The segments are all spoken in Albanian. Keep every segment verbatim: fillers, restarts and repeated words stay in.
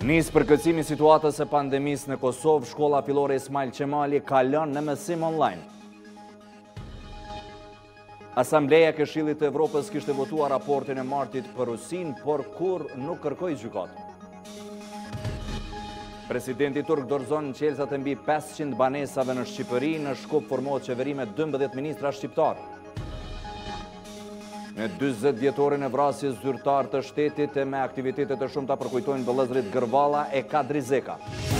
Nis përkëtësimi situatës së pandemisë në Kosovë, shkolla fillore Ismail Qemali ka lënë në mësim online. Asambleja e Këshillit të Evropës kishte votuar raportin e martit për Rusinë, por kur nuk kërkoi gjykatë. Presidenti turk dorëzon qelësat e mbi pesëqind banesave në Shqipëri, në Shkup formohet qeveri me dymbëdhjetë ministra shqiptar. Në dyzet vjetorin e vrasjes zyrtar të shtetit e me aktivitetet e shumta përkujtojnë vëllezërit Gërvalla e Kadri Zeka.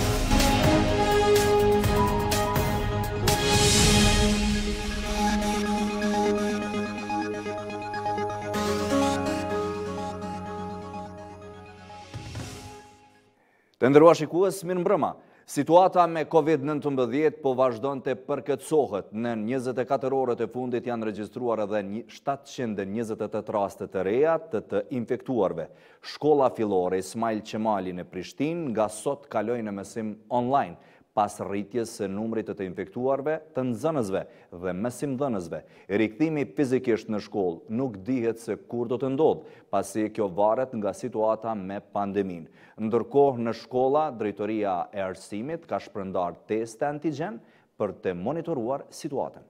Të nderuar shikues, mirë mbrëma. Situata me COVID nëntëmbëdhjetë po vazhdon të përkëtësohet. Në njëzet e katër orët e fundit janë regjistruar edhe shtatëqind e njëzet e tetë raste të reja të të infektuarve. Shkolla fillore Ismail Qemali në Prishtinë nga sot kaloi në mësim online, pas rritjes së numrit të të infektuarve, të nxënësve dhe mësimdhënësve. Rikthimi fizikisht në shkollë nuk dihet se kur do të ndodhë, pasi kjo varet nga situata me pandeminë. Ndërkohë në shkolla, drejtoria e arsimit ka shpërndar teste antigjen për të monitoruar situatën.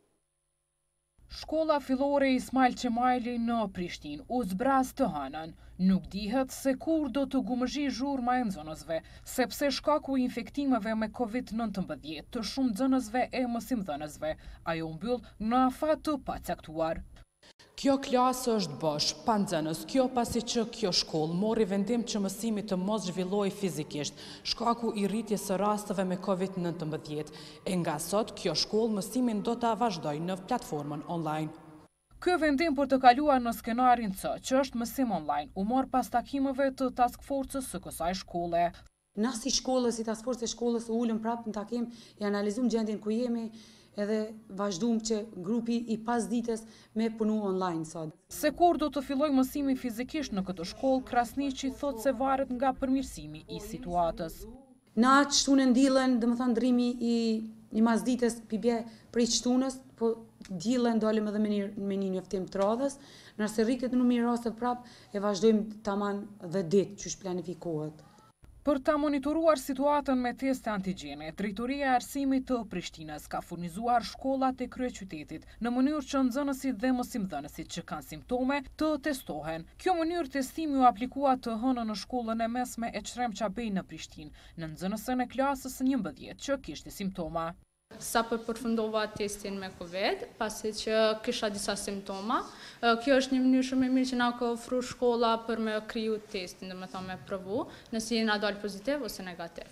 Shkolla fillore Ismail Qemali në Prishtinë u zbraz të hënën. Nuk dihet se kur do të gumëzhi zhurma e nxënësve, sepse shkaku i infektimeve me COVID nëntëmbëdhjetë të shumë nxënësve e mësimdhënësve, ajo mbyll në afat të pacaktuar. Kjo klasë është bosh, pa nxënës, kjo pasi që kjo shkollë mori vendim që mësimi të mos zhvilloj fizikisht, shkaku i rritjes së rasteve me COVID nëntëmbëdhjetë, e nga sot kjo shkollë mësimin do ta vazhdoj në platformën online. Ky vendim për të kaluar në skenarin C, që është mësim online, u mor pas takimeve të task force-s së kësaj shkolle. Na si shkollë, si task force e shkollës u ulëm prapë në takim, e analizum gjendjen ku jemi, edhe vazhdum që grupi i pas ditës me punu online sot. Se kur do të filloj mësimi fizikisht në këtë shkollë, Krasniqi thot se varet nga përmirësimi i situatës. Na atë shtunë ndilën, dhe më thonë drimi i, i mas ditës pibje prej shtunës, po djilën dolim edhe me një, me një njoftim të radhës, nërse rritet në mirë rastet prap, e vazhdojmë taman dhe ditë që shplanifikohet. Për ta monitoruar situatën me teste antigjene, Drejtoria e Arsimit të Prishtinës ka furnizuar shkollat e kryeqytetit në mënyrë që nxënësit dhe mësimdhënësit që kanë simptome të testohen. Kjo mënyrë testimi u aplikua të hënën në shkollën e mesme e Çrem Çabej në Prishtinë, në nxënësën e klasës njëmbëdhjetë që kishte simptoma. Sa për përfundova testin me COVID, pasi që kisha disa simptoma. Kjo është një mënyrë shumë e mirë që na ka ofruar shkolla për me kriju testin, dhe me thonë me provu, nëse jena dalë pozitiv ose negativ.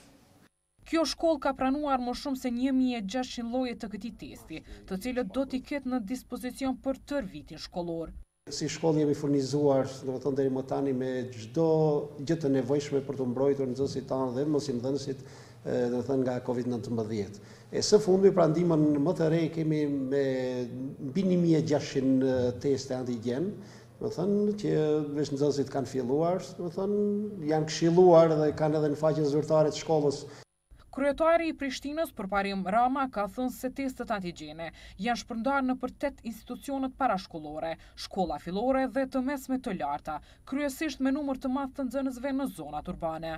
Kjo shkollë ka pranuar më shumë se një mijë e gjashtëqind lloje të këtij testi, të cilët do t'i ketë në dispozicion për tërë vitin shkollor. Si shkollë jemi furnizuar, do të thonë deri më tani me çdo gjë të nevojshme për të mbrojtur nxënësit tanë dhe mësimdhënësit, do të thënë nga COVID nëntëmbëdhjetë. E së fundi pra ndihmën më të re kemi me mbi një mijë e gjashtëqind teste antigjen, do të thënë që veç nxënësit kanë filluar, do të thënë janë këshilluar dhe kanë edhe në faqen zyrtare të shkollës. Kryetari i Prishtinës Përparim Rama ka thënë se testet antigjene janë shpërndarë në për tetë institucionet parashkollore, shkolla fillore dhe të mesme të larta, kryesisht me numër të madh të nxënësve në zonat urbane.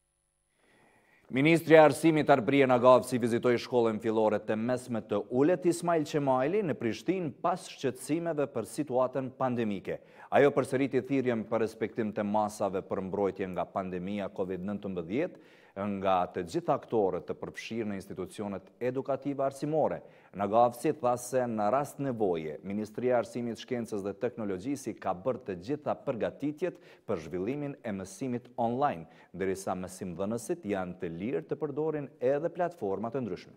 Ministri e Arsimit Arbrien Agavci vizitoi shkollën fillore të mesme të Ulet Ismail Qemali në Prishtinë pas shqetësimeve për situatën pandemike. Ajo përsëriti thirrjen për respektim të masave për mbrojtje nga pandemia COVID nëntëmbëdhjetë nga të gjitha aktorët të përfshirë në institucionet edukative arsimore. Agavci tha se në rast nevoje, Ministria e Arsimit, Shkencës dhe Teknologjisë ka bërë të gjitha përgatitjet për zhvillimin e mësimit online, derisa mësimdhënësit janë të lirë të përdorin edhe platformat të ndryshme.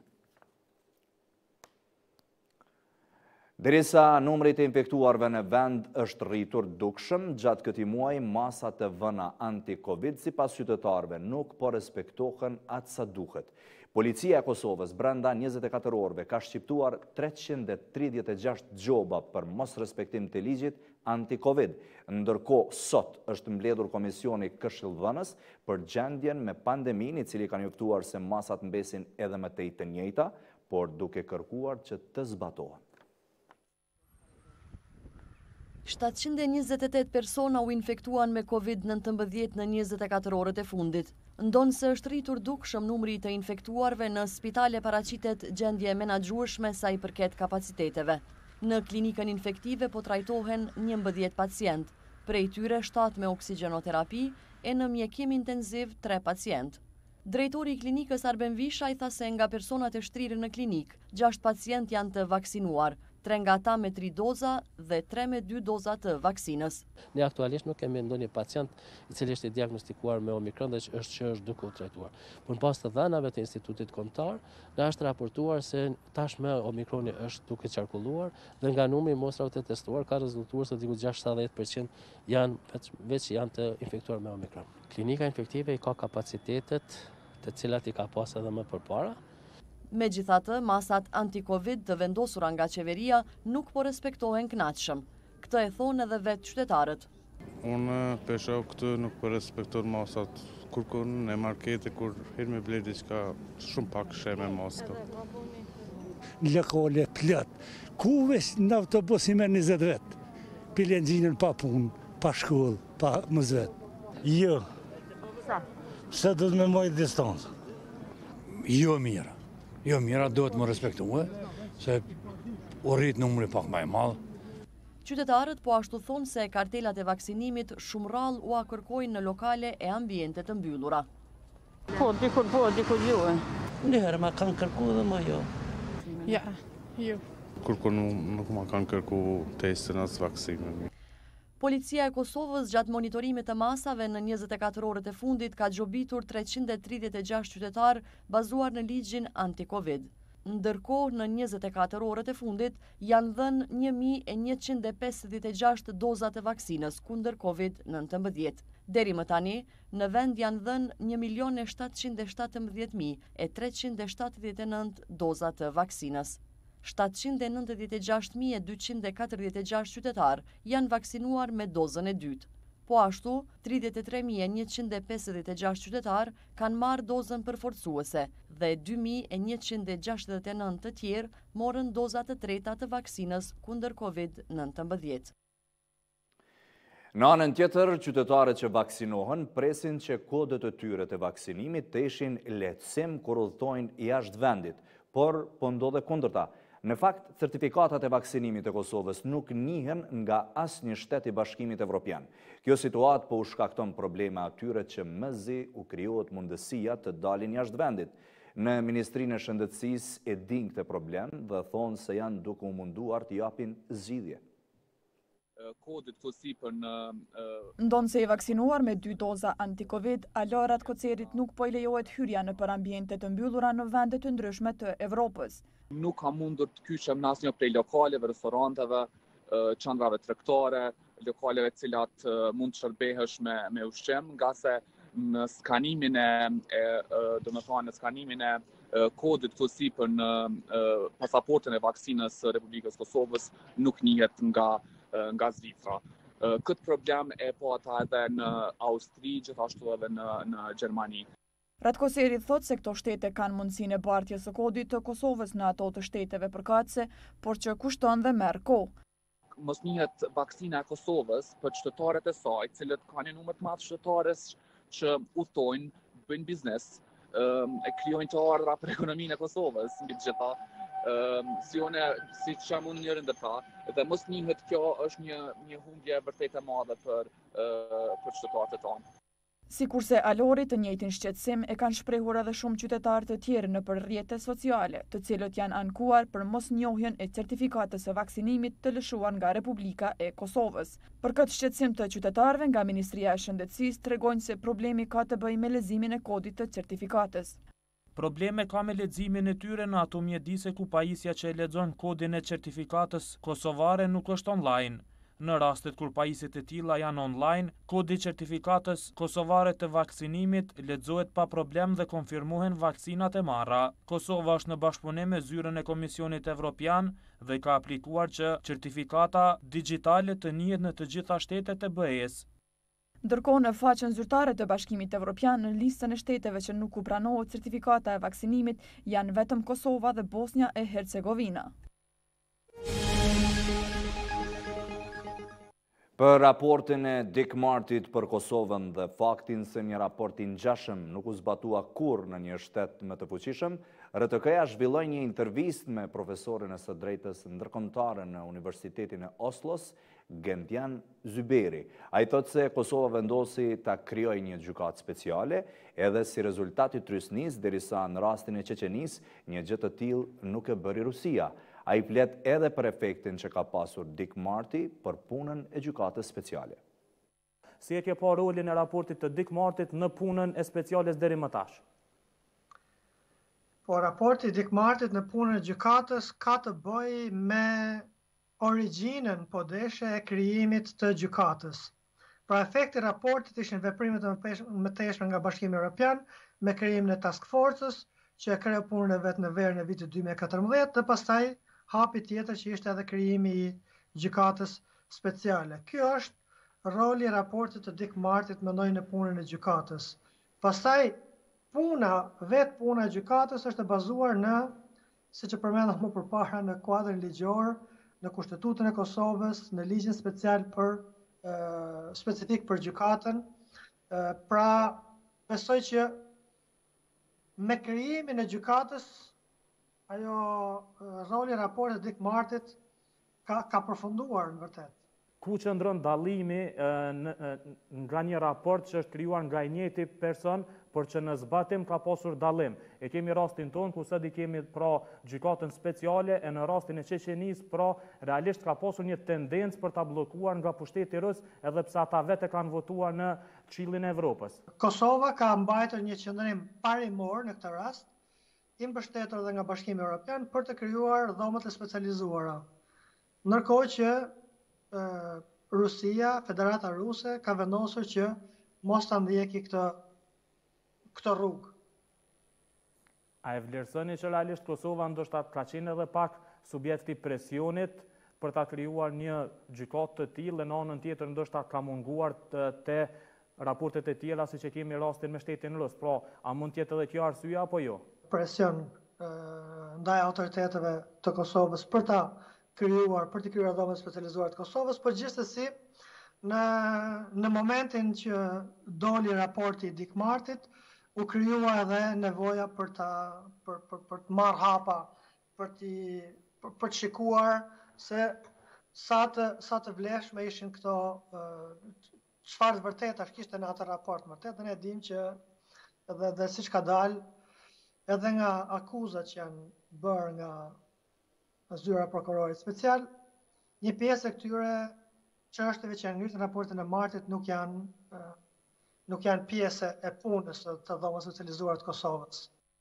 Derisa numri të infektuarve në vend është rritur dukshëm, gjatë këtij muaji masat e vëna anti-Covid sipas qytetarëve nuk po respektohen atë sa duhet. Policia e Kosovës brenda njëzet e katër orëve ka shqiptuar treqind e tridhjetë e gjashtë gjoba për mos respektim të ligjit anti-Covid. Ndërkohë sot është mbledhur komisioni këshillëdhënës për gjendjen me pandemin, i cili ka njoftuar se masat mbesin edhe me tej të njëjta, por duke kërkuar që të zbatohen. shtatëqind e njëzet e tetë persona u infektuan me Covid nëntëmbëdhjetë në njëzet e katër orët e fundit. Ndonë se është rritur dukshëm numri të infektuarve, në spitale paraqitet gjendje menaxhueshme sa i përket kapaciteteve. Në klinikën infektive po trajtohen njëmbëdhjetë pacient, prej tyre shtatë me oksigjenoterapi e në mjekim intenziv tre pacient. Drejtori i klinikës Arben Visha i tha se nga personat e shtrirë në klinik, gjashtë pacient janë të vaksinuar, tre nga ata me tri doza dhe tre me dy doza të vaksinës. Ne aktualisht nuk kemi ndonjë pacient i cili është i diagnostikuar me Omikron dhe që është që është duke u trajtuar. Por pas të dhënave të Institutit Kombëtar, na është raportuar se tashmë Omikroni është duke qarkulluar dhe nga numri i mostrave të testuar ka rezultuar se diku gjashtë sedemdhjetë përqind janë veç janë të infektuar me Omikron. Klinika infektive i ka kapacitetet të cilat i ka pas edhe më përpara. Megjithatë, masat anti-Covid të vendosura nga qeveria nuk po respektohen kënaqshëm. Këtë e thonë edhe vetë qytetarët. Unë pesha këtë nuk po respektohen masat. Kur kënë në markete, kur hirë me ble diçka, shumë pak sheme maska. Lokale plot. Ku veç në autobus i merr njëzet vet. Pilenxhinën pa punë, pa shkollë, pa mëzvet. Jo. Sa? Se do të me mojë distancë. Jo mira. Jo mira, duhet më respektue, se u rrit numri pak më i madh. Qytetarët po ashtu thonë se kartelat e vaksinimit shumë rrallë u kërkojnë në lokale e ambiente të mbyllura. Po, dikur po, dikur jo. Njëherë ma kanë kërku dhe ma jo. Ja, jo. Kur nuk ma kanë kërku testin as vaksimin. Policia e Kosovës gjatë monitorimit të masave në njëzet e katër orët e fundit ka gjobitur treqind e tridhjetë e gjashtë qytetar bazuar në ligjin anti-Covid. Ndërkohë në njëzet e katër orët e fundit janë dhënë një mijë e njëqind e pesëdhjetë e gjashtë doza të vaksinës kundër Covid nëntëmbëdhjetë. Deri më tani, në vend janë dhënë një milion e shtatëqind e shtatëmbëdhjetë mijë e treqind e shtatëdhjetë e nëntë doza të vaksinës. shtatëqind e nëntëdhjetë e gjashtë mijë e dyqind e katërdhjetë e gjashtë qytetar janë vaksinuar me dozën e dytë. Po ashtu, tridhjetë e tre mijë e njëqind e pesëdhjetë e gjashtë qytetar kanë marrë dozën përforcuese dhe dy mijë e njëqind e gjashtëdhjetë e nëntë të tjerë morën dozat të treta të vaksinës kundër Covid nëntëmbëdhjetë. Në anën tjetër, qytetarët që vaksinohen presin që kodet e tyre të vaksinimit të ishin lehtësim kur udhtojnë jashtë vendit, por po ndodhe kundërta. Në fakt, certifikatat e vaksinimit të Kosovës nuk njihen nga asnjë shtet i Bashkimit Evropian. Kjo situatë po u shkakton probleme atyre që mëzi u krijohet mundësia të dalin jashtë vendit. Në Ministrinë e Shëndetësisë e din këtë problem dhe thonë se janë duke u munduar të japin zgjidhje. Kodit kësi për në... Ndonë se i vaksinuar me dy doza anti-Covid, alorat kocerit nuk po i lejohet hyrja në për ambientet të mbyllura në vendet të ndryshme të Evropës. Nuk ka mundur të kyqem në asnjë prej lokaleve, restoranteve, qendrave tregtare, lokaleve cilat mund të shërbehesh me, me ushqim, nga se në skanimin e, e do të thonë në skanimin e kodit kësi për në pasaportën e vaksinës së Republikës Kosovës nuk njihet nga nga Zvicra. Këtë problem e po ata edhe në Austri, gjithashtu edhe në, në Gjermani. Ratkoseri thot se këto shtete kanë mundësinë e bartjes së kodit të Kosovës në ato të shteteve përkatëse, por që kushton dhe merr kohë. Mos njihet vaksina e Kosovës për qytetarët e saj, cilët kanë një numër të madh qytetarësh që udhtojnë, bëjnë biznes, e krijojnë të ardhra për ekonominë e Kosovës, mbi të gjitha. Um, si une, si që mund njërë ndër ta, dhe mos njihet kjo është një, një humbje vërtet e madhe për, uh, për qytetarët e tonë. Sikurse alorit të njëjtin shqetësim e kanë shprehur edhe shumë qytetarë të tjerë në për rrjete sociale, të cilët janë ankuar për mos njohjen e certifikatës së vaksinimit të lëshuar nga Republika e Kosovës. Për këtë shqetësim të qytetarëve nga Ministria e Shëndetësisë tregojnë se problemi ka të bëjë me leximin e kodit të certifikatës. Probleme ka me leximin e tyre në ato mjedise ku pajisja që e lexon kodin e certifikatës kosovare nuk është online. Në rastet kur pajisjet e tilla janë online, kodi i certifikatës kosovare të vaksinimit lexohet pa problem dhe konfirmohen vaksinat e marra. Kosova është në bashkëpunim me zyrën e Komisionit Evropian dhe ka aplikuar që certifikata digjitale të njihet në të gjitha shtetet e B E-s. Ndërkohë në faqen zyrtare të Bashkimit Evropian në listën e shteteve që nuk u pranohet certifikata e vaksinimit janë vetëm Kosova dhe Bosnia e Hercegovina. Për raportin e Dick Martit për Kosovën dhe faktin se një raport i ngjashëm nuk u zbatua kurrë në një shtet më të fuqishëm, R T K-ja zhvilloi një intervistë me profesorin e së drejtës ndërkombëtare në Universitetin e Oslos, Gentian Zyberi. Ai thotë se Kosova vendosi ta krijojë një gjykatë speciale edhe si rezultat i trysnisë, derisa në rastin e Çeçenisë një gjë të tillë nuk e bëri Rusia. Ai flet edhe për efektin që ka pasur Dick Marty për punën e gjykatës speciale. Si e ke pa rolin e raportit të Dick Martit në punën e speciales deri më tash? Po raporti Dick Martit në punën e gjykatës ka të bëjë me origjinën po deshe e krijimit të gjykatës. Pra efekti i raportit ishin veprimet e mëtejshme nga Bashkimi Evropian me krijimin e task force-s që e kreu punën e vet në verën e vitit dy mijë e katërmbëdhjetë dhe pastaj hapi tjetër që ishte edhe krijimi i gjykatës speciale. Ky është roli i raportit të Dick Martit mendoj në punën e gjykatës. Pastaj puna, vetë puna e gjykatës është e bazuar në, siç e përmenda më përpara, në kuadrin ligjor, në Kushtetutën e Kosovës, në ligjin special për uh, specifik për gjykatën. Uh, pra, besoj që me krijimin e gjykatës, ajo roli i raportit Dick Martit ka, ka përfunduar në vërtet. Ku qëndron dallimi nga një raport që është krijuar nga i njëjti person, por që në zbatim ka pasur dallim. E kemi rastin tonë ku sot i kemi pra gjykatën speciale e në rastin e Çeçenisë pra realisht ka pasur një tendencë për ta bllokuar nga pushteti rus edhe pse ata vetë kanë votuar në Këshillin e Evropës. Kosova ka mbajtur një qëndrim parimor në këtë rast, i mbështetur dhe nga Bashkimi Evropian për të krijuar dhomat e specializuara. Ndërkohë që e, Rusia, Federata Ruse, ka vendosur që mos ta ndjeki këtë këtë rrugë. A e vlerësoni që realisht Kosova ndoshta ka qenë edhe pak subjekti presionit për ta krijuar një gjykatë të tillë, në anën tjetër ndoshta ka munguar të, të raportet e tjera siç e kemi rastin me shtetin rus. Pra, a mund të jetë edhe kjo arsye apo jo? Presion e, ndaj autoriteteve të Kosovës për ta krijuar, për të krijuar dhomat specializuar të Kosovës, por gjithsesi në në momentin që doli raporti i Dick Martit, u krijua edhe nevoja për ta për për për të marrë hapa, për të për, për të shikuar se sa të sa të vlefshme ishin këto çfarë vërtetash kishte në atë raport. Vërtet ne dimë që edhe dhe siç ka dalë edhe nga akuzat që janë bërë nga zyra e prokurorit special, një pjesë e këtyre çështjeve që janë ngritur në raportin e Martit nuk janë nuk janë pjesë e punës të dhomës specializuar të Kosovës.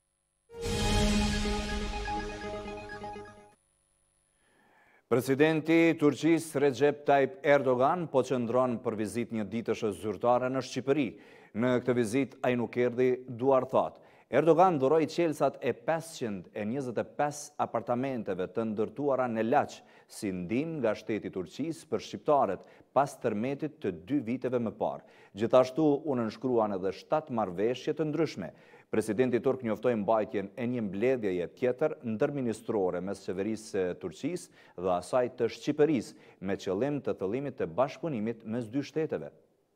Presidenti i Turqisë Recep Tayyip Erdogan po qëndron për vizitë një ditëshe zyrtare në Shqipëri. Në këtë vizitë ai nuk erdhi duar thatë. Erdogan dhuroi qelsat e pesëqind e njëzet e pesë apartamenteve të ndërtuara në Laç si ndihmë nga shteti i Turqisë për shqiptarët pas tërmetit të dy viteve më parë. Gjithashtu u nënshkruan edhe shtatë marrëveshje të ndryshme. Presidenti turk njoftoi mbajtjen e një mbledhjeje tjetër ndërministrore mes qeverisë së Turqisë dhe asaj të Shqipërisë me qëllim të thëllimit të bashkëpunimit mes dy shteteve.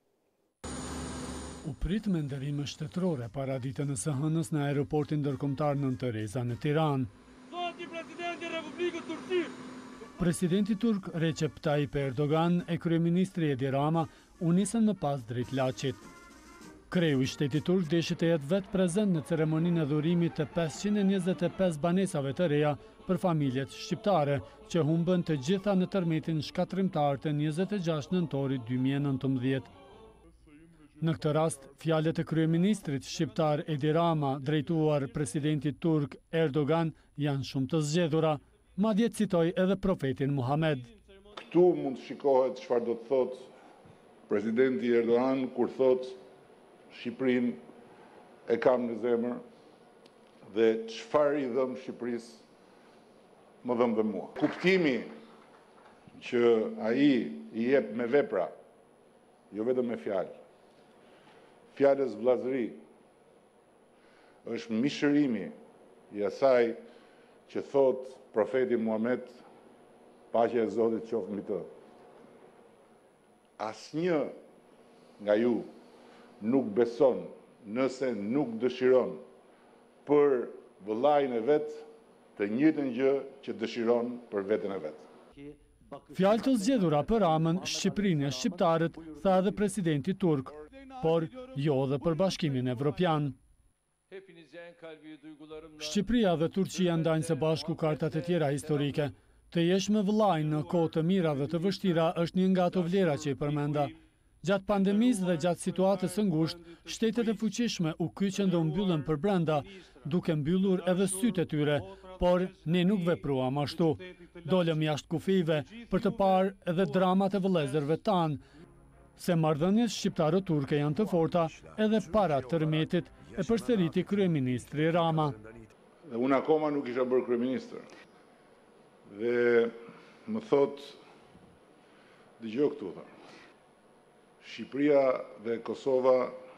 U prit me ndërime shtetërore para ditën e së hënës në aeroportin ndërkombëtar Nën Tereza në Tiranë. Zoti Presidenti i Republikës Turqisë. Presidenti turk Recep Tayyip Erdogan e kryeministri Edi Rama u nisën më pas drejt Laçit. Kreu i shtetit turk deshi të jetë vetë prezent në ceremoninë e dhurimit të pesëqind e njëzet e pesë banesave të reja për familjet shqiptare, që humbën të gjitha në tërmetin shkatrimtar të njëzet e gjashtë nëntorit dy mijë e nëntëmbëdhjetë. Në këtë rast, fjalët e kryeministrit shqiptar Edi Rama drejtuar presidentit turk Erdogan janë shumë të zgjedhura, madje citoi edhe profetin Muhammed. Këtu mund të shikohet çfarë do të thotë presidenti Erdogan kur thotë Shqipërinë e kam në zemër dhe çfarë i dhëm Shqipërisë më dhëm dhe mua. Kuptimi që ai i jep me vepra, jo vetëm me fjalë. Fjalës vllazëri është mishërimi i asaj që thot profeti Muhammed, paqja e Zotit qoftë mbi të. asnjë nga ju nuk beson nëse nuk dëshiron për vëllain e vetë të njëjtën gjë që dëshiron për veten e vetë. Fjalë të zgjedhura për Ramën, Shqipërinë e shqiptarët, tha edhe presidenti turk, por jo edhe për Bashkimin Evropian. Shqipëria dhe Turqia ndajnë së bashku kartat e tjera historike. Të jesh me vëllain në kohë të mira dhe të vështira është një nga ato vlera që i përmenda. Gjatë pandemisë dhe gjatë situatës së ngushtë, shtetet e fuqishme u kyçën dhe u mbyllën për brenda, duke mbyllur edhe sytë e tyre, por ne nuk vepruam ashtu. Dolëm jashtë kufive për të parë edhe dramat e vëllezërve tanë, se marrëdhëniet shqiptaro-turke janë të forta edhe para tërmetit, e përsëriti kryeministri Rama. Dhe unë akoma nuk isha bërë kryeministër. Dhe më thot, dëgjoj këtu tha. Shqipëria dhe Kosova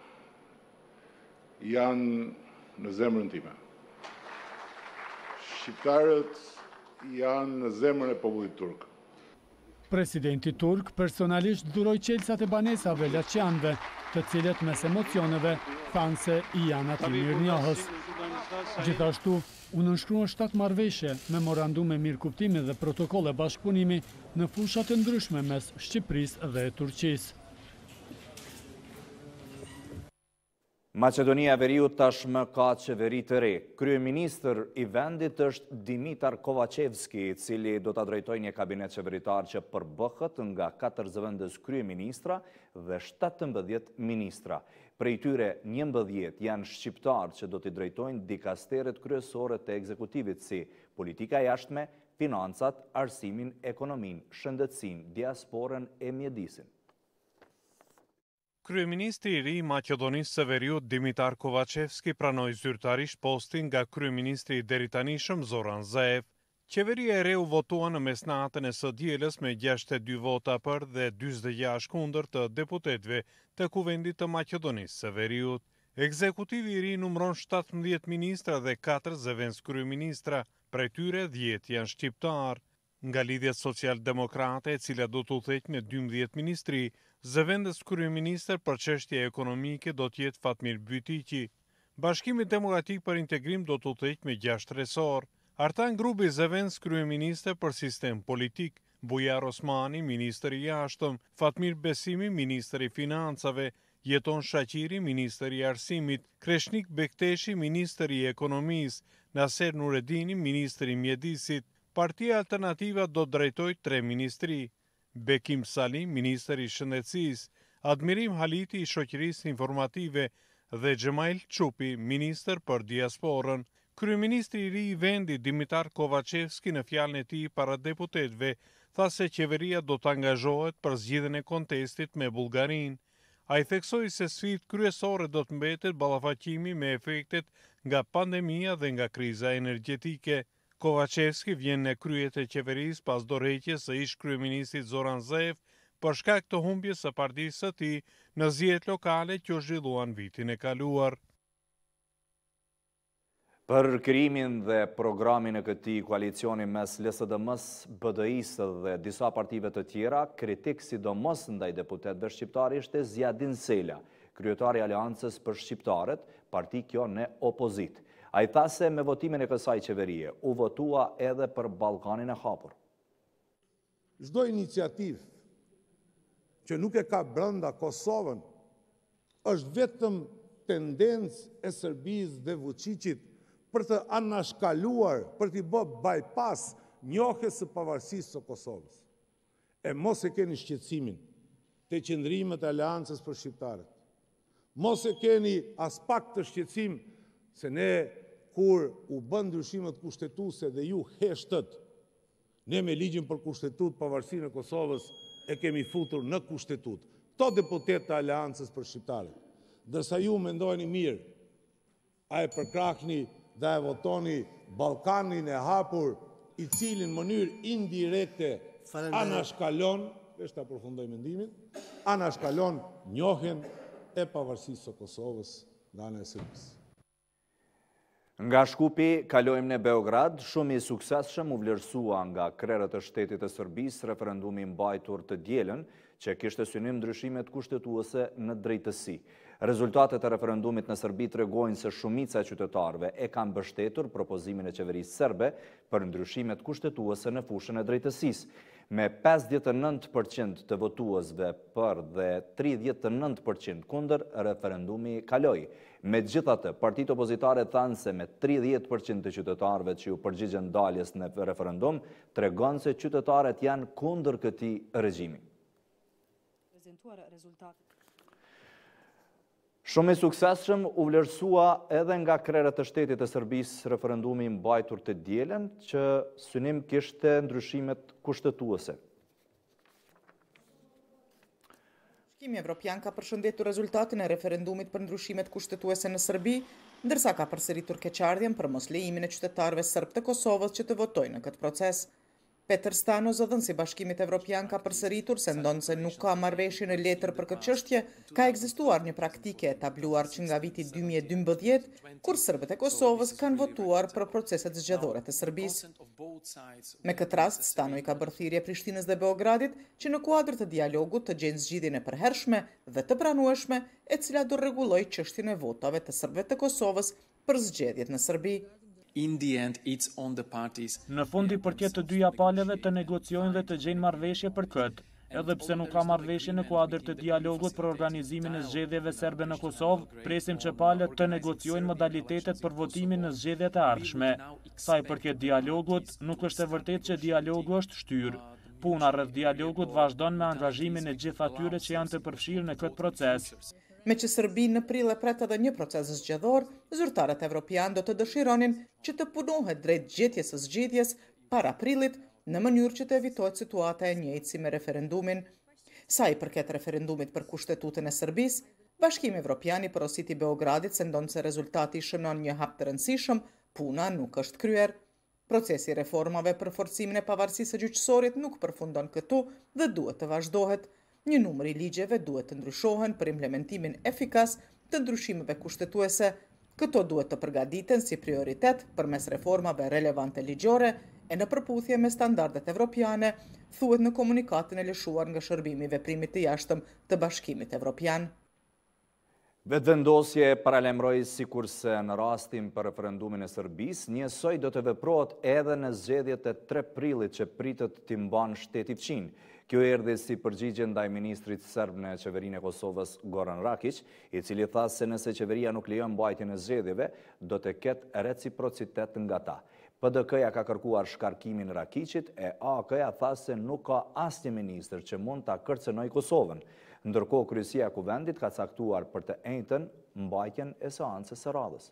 janë në zemrën time. Shqiptarët janë në zemrën e popullit turk. Presidenti turk personalisht dhuroi qelsat e banesave laçianëve, të cilët mes emocioneve thanë se i janë aty mirënjohës. Gjithashtu, u nënshkruan shtatë marrëveshje, memorandume mirëkuptimi dhe protokolle bashkëpunimi në fushat të ndryshme mes Shqipërisë dhe Turqisë. Maqedonia e Veriut tashmë ka qeveri të re. Kryeministër i vendit është Dimitar Kovacevski, i cili do ta drejtojë një kabinet qeveritar që përbëhet nga katër zëvendës kryeministra dhe shtatëmbëdhjetë ministra. Prej tyre njëmbëdhjetë janë shqiptarë që do t'i drejtojnë dikasteret kryesore të ekzekutivit si politika jashtme, financat, arsimin, ekonomin, shëndetësin, diasporën e mjedisin. Kryeministri i ri i Maqedonisë së Veriut Dimitar Kovacevski pranoi zyrtarisht postin nga kryeministri i deritanishëm Zoran Zaev. Qeveria e re u votua në mesnatën e së dielës me gjashtëdhjetë e dy vota për dhe njëzet e gjashtë kundër të deputetëve të Kuvendit të Maqedonisë së Veriut. Ekzekutivi i ri numëron shtatëmbëdhjetë ministra dhe katër zëvendës kryeministra, prej tyre dhjetë janë shqiptar. Nga lidhjet social-demokrate, e cila do të udhëheq me dymbëdhjetë ministri, zëvendës kryeministër për çështje ekonomike do të jetë Fatmir Bytiqi. Bashkimi Demokratik për Integrim do të udhëheq me gjashtë resor. Artan Grubi zëvendës kryeministër për sistem politik, Bujar Osmani, ministër i jashtëm, Fatmir Besimi, ministër i financave, Jeton Shaqiri, ministër i arsimit, Kreshnik Bekteshi, ministër i ekonomisë, Naser Nuredini, ministër i mjedisit. Partia Alternativa do drejtoj tre ministri, Bekim Sali, ministër i shëndetësisë, Admirim Haliti i shoqërisë informative dhe Xhemail Çupi, ministër për diasporën. Kryeministri i ri i vendit Dimitar Kovacevski në fjalën e tij para deputetëve tha se qeveria do të angazhohet për zgjidhjen e kontestit me Bullgarinë. Ai theksoi se sfidë kryesore do të mbetet ballafaqimi me efektet nga pandemia dhe nga kriza energjetike. Kovacevski vjen në kryet e qeverisë pas dorëheqjes së ish kryeministit Zoran Zaev për shkak të humbjes së partisë së tij në zgjedhjet lokale që u zhvilluan vitin e kaluar. Për krijimin dhe programin e këtij koalicioni mes L S D M-s, B D I-s dhe disa partive të tjera, kritik sidomos ndaj deputetëve shqiptar ishte Zjadin Sela, kryetari i Aleancës për Shqiptarët, parti kjo në opozit. A i tha se me votimin e kësaj qeverie u votua edhe për Ballkanin e hapur. Çdo iniciativë që nuk e ka brenda Kosovën është vetëm tendencë e Serbisë dhe Vučićit për të anashkaluar, për t'i bë bypass njohjes së pavarësisë së Kosovës. E mos e keni shqetësimin te qëndrimet e Aleancës për Shqiptarët. Mos e keni as pak të shqetësim se ne kur u bën ndryshimet kushtetuese dhe ju heshtët, ne me ligjin për kushtetut pavarësinë e Kosovës e kemi futur në kushtetut. Këto deputet të Aleancës për Shqiptarët, dërsa ju mendojni mirë, a e përkrahni dhe e votoni Ballkanin e hapur, i cili në mënyrë indirekte anashkalon, veç ta përfundoj mendimin, anashkalon njohjen e pavarësisë së Kosovës nga ana e Serbisë. Nga Shkupi, kalojmë në Beograd, shumë i suksesshëm u vlerësua nga krerët e shtetit të Serbisë referendumi mbajtur të dielën, që kishte synim ndryshimet kushtetuese në drejtësi. Rezultatet e referendumit në Serbi tregojnë se shumica e qytetarëve e kanë mbështetur propozimin e qeverisë serbe për ndryshimet kushtetuese në fushën e drejtësisë, me pesëdhjetë e nëntë përqind të votuesve për dhe tridhjetë e nëntë përqind kundër, referendumi kaloi. Megjithatë, partitë opozitare thanë se me tridhjetë përqind të qytetarëve që u përgjigjen daljes në referendum, tregon se qytetarët janë kundër këtij regjimi. Shumë i suksesshëm u vlerësua edhe nga krerët e shtetit të Serbisë referendumi mbajtur të dielën, që synim kishte ndryshimet kushtetuese. Bashkimi Evropian ka përshëndetur rezultatin e referendumit për ndryshimet kushtetuese në Serbi, ndërsa ka përsëritur keqardhjen për mos lejimin e qytetarëve serb të Kosovës që të votojnë në këtë proces. Peter Stano, zëdhënësi Bashkimit Evropian, ka përsëritur se ndonë se nuk ka marrëveshje në letër për këtë çështje, ka ekzistuar një praktike e tabluar që nga viti dy mijë e dymbëdhjetë, kur serbët e Kosovës kanë votuar për proceset zgjedhore të Serbisë. Me këtë rast, Stano i ka bërë thirrje Prishtinës dhe Beogradit që në kuadër të dialogut të gjejnë zgjidhjen e përhershme dhe të pranueshme, e cila do rregullojë çështjen e votave të serbëve të Kosovës për zgjedhjet në Serbi. In the end, it's on the parties. Në fund i përket të dyja palëve të negociojnë dhe të gjejnë marrëveshje për këtë, edhe pse nuk ka marrëveshje në kuadër të dialogut për organizimin e zgjedhjeve serbe në Kosovë, presim që palët të negociojnë modalitetet për votimin në zgjedhjet e ardhshme. Sa i përket dialogut, nuk është e vërtetë që dialogu është shtyrë. Puna rreth dialogut vazhdon me angazhimin e gjithë atyre që janë të përfshirë në këtë proces. Me që Serbi në prill e pret edhe një proces zgjedhor, zyrtarët evropian do të dëshironin që të punohet drejt gjetjes së zgjedhjes para prillit në mënyrë që të evitohet situata e njëjtë si me referendumin. Sa i përket referendumit për kushtetutën e Serbisë, Bashkimi Evropian i porositi Beogradit se ndonë se rezultati shënon një hap të rëndësishëm, puna nuk është kryer. Procesi i reformave për forcimin e pavarësisë së gjyqësorit nuk përfundon këtu dhe duhet të vazhdohet. Një numër i ligjeve duhet të ndryshohen për implementimin efikas të ndryshimeve kushtetuese. Këto duhet të përgatiten si prioritet përmes reformave relevante ligjore e në përputhje me standardet evropiane, thuhet në komunikatën e lëshuar nga Shërbimi i Veprimit të Jashtëm të Bashkimit Evropian. Vetëvendosje paralemroi sikurse në rastin për referendumin e Serbisë, njësoj do të veprohet edhe në zgjedhjet e tre prillit që pritet t'i mban shteti fqin. Kjo erdhi si përgjigje ndaj ministrit serb në qeverinë e Kosovës Goran Rakic, i cili tha se nëse qeveria nuk lejon mbajtjen e zgjedhjeve, do të ketë reciprocitet nga ta. P D K-ja ka kërkuar shkarkimin Rakicit e A K-ja tha se nuk ka asnjë ministër që mund ta kërcënojë Kosovën. Ndërkohë kryesia e kuvendit ka caktuar për të njëjtën mbajtjen e seancës së radhës.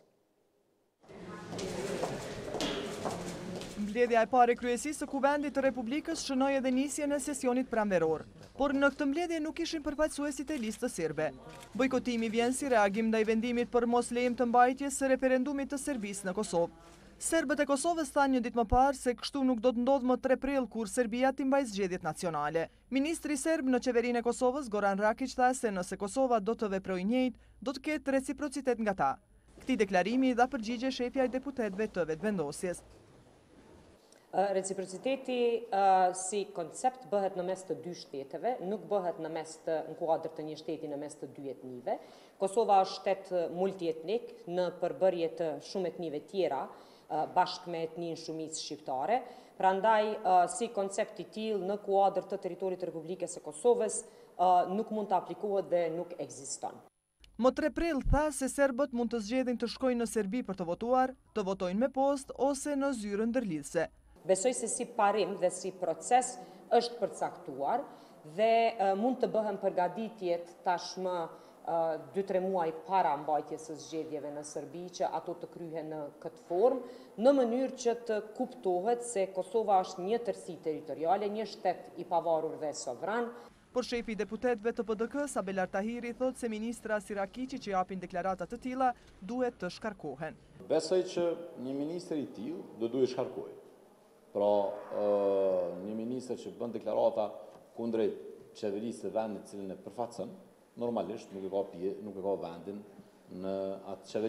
Mbledhja e parë e kryesisë së kuvendit të Republikës shënoi edhe nisjen e sesionit pranveror, por në këtë mbledhje nuk ishin përfaqësuesit e listës serbe. Bojkotimi vjen si reagim ndaj vendimit për mos lejim të mbajtjes së referendumit të Serbisë në Kosovë. Serbët e Kosovës thanë një ditë më parë se kështu nuk do të ndodhë më tre prill kur Serbia t'i mbajë zgjedhjet nacionale. Ministri serb në qeverinë e Kosovës Goran Rakic tha se nëse Kosova do të veprojë njëjtë, do të ketë reciprocitet nga ta. Këtij deklarimi i dha përgjigje shefja i deputetëve të vetëvendosjes. Reciprociteti si koncept bëhet në mes të dy shteteve, nuk bëhet në mes të në kuadër të një shteti në mes të dy etnive. Kosova është shtet multietnik në përbërje të shumë etnive tjera, bashkë me etnin shumicë shqiptare. Prandaj, si koncept i tillë në kuadër të teritorit të Republikës së Kosovës, nuk mund të aplikohet dhe nuk ekziston. Më tre prill tha se serbët mund të zgjedhin të shkojnë në Serbi për të votuar, të votojnë me post ose në zyrën ndërlidhse. Besoj se si parim dhe si proces është përcaktuar dhe mund të bëhen përgatitjet tashmë dy tre muaj para mbajtjes së zgjedhjeve në Serbi që ato të kryhen në këtë formë, në mënyrë që të kuptohet se Kosova është një tërësi territoriale, një shtet i pavarur dhe sovran. Por shefi i deputetëve të P D K, Sabelar Tahiri, thotë se ministra Sirakiqi që japin deklarata të tilla duhet të shkarkohen. Besoj që një ministër i tillë do duhet shkarkohet. Pra, një ministër që bën deklarata kundrejt qeverisë të vendit cilën e përfaqëson, normalisht nuk e ka pije, nuk e ka vendin në atë qeveri.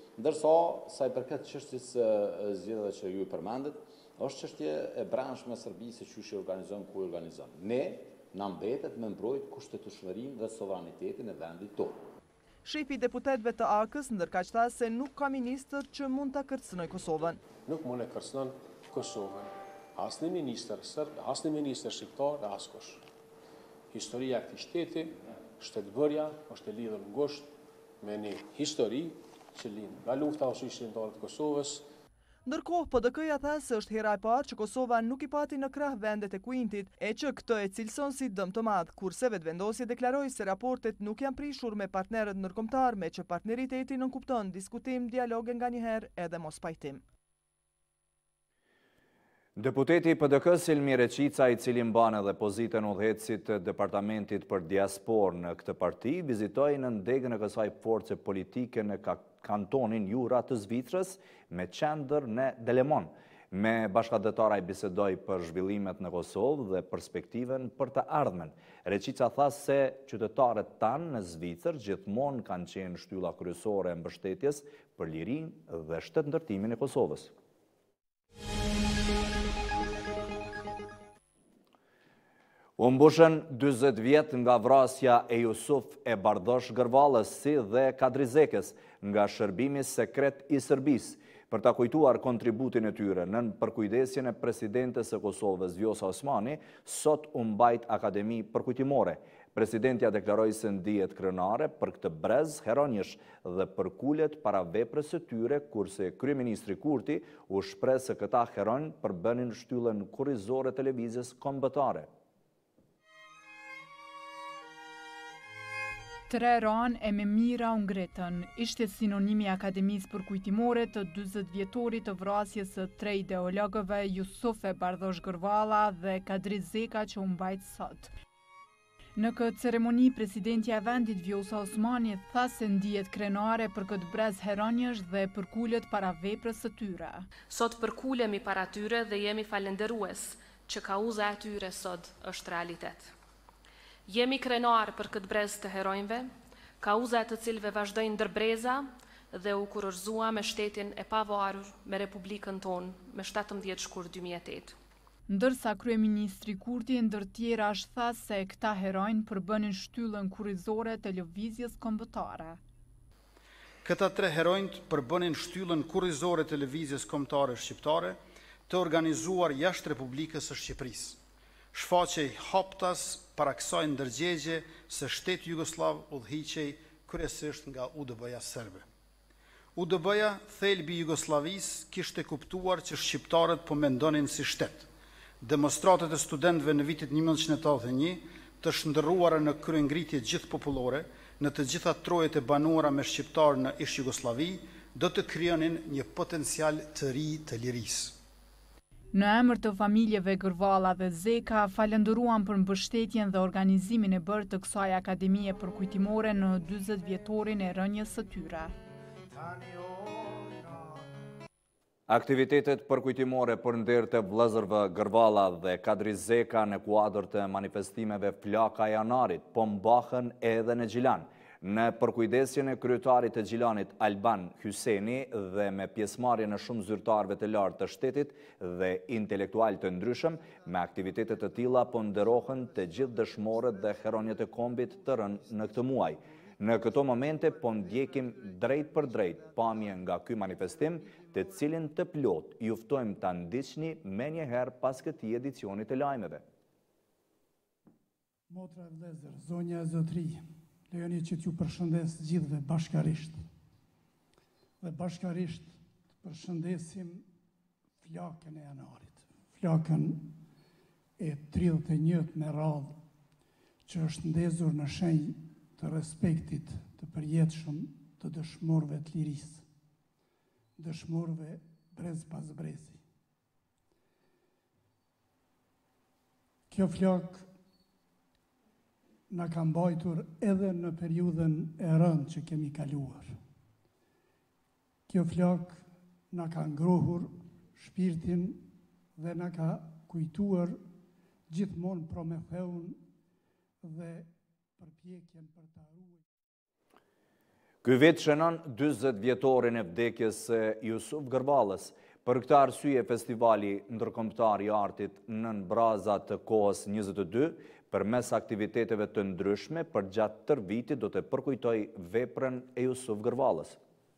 Ndërsa, sa i përket çështjes së zgjedhjeve që ju përmendet, është çështje e brendshme e Serbisë se çuçi organizon, ku organizon. Ne na mbetet me mbrojt kushtetueshmërinë dhe sovranitetin e vendit tonë. Shefi i deputetëve të A K-s ndërkaq tha se nuk ka ministër që mund ta kërcënojë Kosovën. Nuk mund e kërcënon Kosovën asnjë ministër serb, asnjë ministër shqiptar, askush. Historia e këtij shteti, shtetbërja, është e lidhur ngushtë me një histori që lind nga lufta shqiptare të Kosovës. Ndërkohë, P D K-ja tha se është hera e parë që Kosova nuk i pati në krah vendet e Kuintit, e që këtë e cilëson si dëm të madh, kurse vetëvendosja deklaroi se raportet nuk janë prishur me partnerët ndërkombëtar, me që partneriteti nënkupton diskutim, dialog e nganjëherë edhe mos pajtim. Deputeti P D K-s Elmir Reqica, i cili mban edhe pozitën udhëheqësit të Departamentit për Diasporë në këtë parti, vizitoi në ndegën e kësaj force politike në kantonin Jura të Zvicrës me qendër në Delemon. Me bashkëdhetar ai bisedoi për zhvillimet në Kosovë dhe perspektiven për të ardhmen. Reqica tha se qytetarët tanë në Zvicër gjithmonë kanë qenë shtylla kryesore e mbështetjes për lirinë dhe shtetëndërtimin e Kosovës. U mbushën dyzet vjet nga vrasja e Jusuf e Bardosh Gërvallës si dhe Kadrizekës nga shërbimi sekret i Serbisë, për ta kujtuar kontributin e tyre nën përkujdesjen e presidentes së Kosovës Vjosa Osmani, sot u mbajt akademi përkujtimore. Presidentja deklaroi se ndihet krenare për këtë brez heronjësh dhe përkulet para veprës së tyre, kurse kryeministri Kurti u shpreh se këta heronj përbënin shtyllën kurrizore televizjes kombëtare. Tre ranë e me mira u ngretën, ishte sinonimi akademisë përkujtimore të dyzet vjetorit të vrasjes së tre ideologëve Jusuf e Bardosh Gërvalla dhe Kadrizeka që u mbajt sot. Në këtë ceremoni, presidentja e vendit Vjosa Osmani tha se ndihet krenare për këtë brez heronjësh dhe përkulet para veprës së tyre. Sot përkulemi para tyre dhe jemi falenderues që kauza e tyre sot është realitet. Jemi krenar për këtë brez të heronjve, kauza të cilve vazhdojnë ndërbreza dhe u kurorëzua me shtetin e pavarur me Republikën tonë me shtatëmbëdhjetë shkurt dy mijë e tetë. Ndërsa kryeministri Kurti ndër tjera është tha se këta heronj përbënin shtyllën kurrizore të lëvizjes kombëtare. Këta tre heronjt përbënin shtyllën kurrizore të lëvizjes kombëtare shqiptare të organizuar jashtë Republikës së Shqipërisë. Shfaqej haptas para kësaj ndërgjegje se shteti Jugoslav udhëhiqej kryesisht nga U D B-ja serbe. U D B-ja, thelbi i Jugosllavisë, kishte kuptuar që shqiptarët po mendonin si shtet. Demonstratet e studentëve në vitit një mijë nëntëqind e tetëdhjetë e një, të shndërruara në kryengritje gjithpopullore, në të gjitha trojet e banuara me shqiptarë në ish Jugosllavi, do të krijonin një potencial të ri të lirisë. Në emër të familjeve Gërvalla dhe Zeka, falëndëruan për mbështetjen dhe organizimin e bërë të kësaj akademie përkujtimore në dyzet vjetorin e rënjes së tyre. Aktivitetet përkujtimore për nder të vëllezërve Gërvalla dhe Kadrizeka në kuadër të manifestimeve Flaka e Janarit po mbahen edhe në Gjilan. Në përkujdesjen e kryetarit të Gjilanit Alban Hyseni dhe me pjesëmarrjen e shumë zyrtarëve të lartë të shtetit dhe intelektual të ndryshëm, me aktivitetet të tilla po nderohen të gjithë dëshmorët dhe heronjët e kombit të rënë në këtë muaj. Në këto momente po ndjekim drejt për drejt pamje nga ky manifestim, të cilin të plot ju ftojmë ta ndiqni menjëherë pas këtij edicioni të lajmeve. Motra e vëllezër, zonja e zotri, lejoni që t'ju përshëndes gjithëve bashkarisht. Dhe bashkarisht të përshëndesim flakën e Janarit, flakën e tridhjetë e njëjtë me radhë, që është ndezur në shenjë të respektit të përjetshëm të dëshmorëve të lirisë, dëshmorëve brez pas brezi. Kjo flakë na ka mbajtur edhe në periudhën e rëndë që kemi kaluar. Kjo flak na ka ngrohur shpirtin dhe na ka kujtuar gjithmonë Prometheun dhe përpjekjen për ta ruajtur. Ky vit shënon dyzet vjetorin e vdekjes së Jusuf Gërvallës. Për këtë arsye, festivali ndërkombëtar i artit nën braza të kohës njëzet e dy, përmes aktiviteteve të ndryshme përgjatë tërë vitit do të përkujtoj veprën e Jusuf Gërvallës.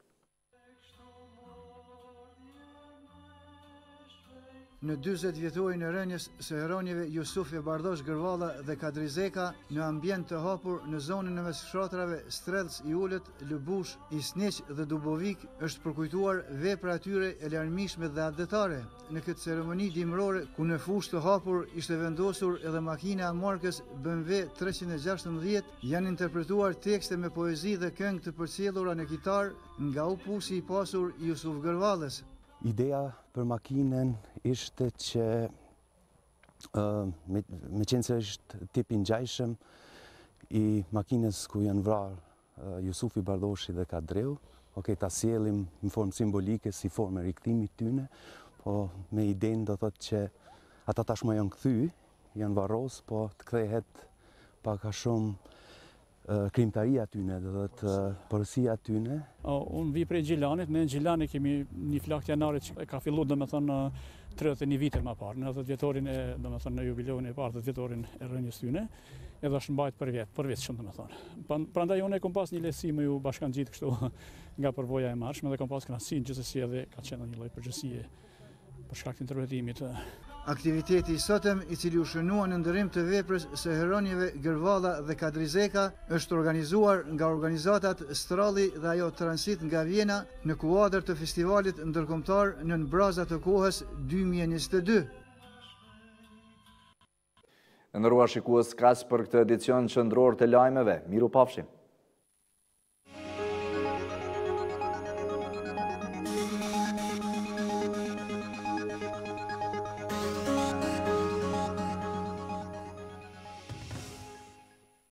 Në dyzet vjetorin e rënjes së heronjeve Jusufi Bardosh Gërvalla dhe Kadri Zeka në ambient të hapur në zonën e mes fshatrave Stredhës i Ulët, Lëbush, Isniq dhe Dubovik është përkujtuar vepra e tyre e larmishme dhe adetare. Në këtë ceremoni dimrore, ku në fushë të hapur ishte vendosur edhe makina e markës B M W treqind e gjashtëmbëdhjetë, janë interpretuar tekste me poezi dhe këngë të përcjellura në kitar nga opusi i pasur i Jusuf Gërvallës. Ideja për makinën ishte që uh, me, me qenë se është tip i ngjajshëm i makinës ku janë vrarë uh, Jusufi Bardoshi dhe Kadreu, okay, ta sjellim në formë simbolike si formë e rikthimit tyne, po me idenë do thotë që ata tashmë janë kthy, janë varros, po të kthehet pak a shumë krimtaria tyne, dhe të përësia tyne. Unë vi prej Gjilanit, ne në Gjilani kemi një flak janarit që ka fillu dhe me thënë tridhjetë e një vite më parë, në dhjetë vjetorin e, dhe me thënë në jubileun e parë, dhjetë vjetorin e rënjës tyne, edhe është mbajt për vjetë, për vjetë shumë dhe me thënë. Prandaj unë e kom pas një lesi me ju bashkan gjitë kështu nga përvoja e marshme, dhe kom pas kënaqësinë gjithsesi edhe ka qenë një lloj përgjegjësie për shkak të interpretimit. Aktiviteti i sotëm, i cili u shënua në ndërim të veprës së heronjeve Gërvalla dhe Kadri Zeka, është organizuar nga organizatat Stralli dhe ajo Transit nga Vjena në kuadër të festivalit ndërkombëtar nën braza të kohës dy mijë e njëzet e dy. Nderuar shikues, kaq për këtë edicion qendror të lajmeve. Miru pafshim.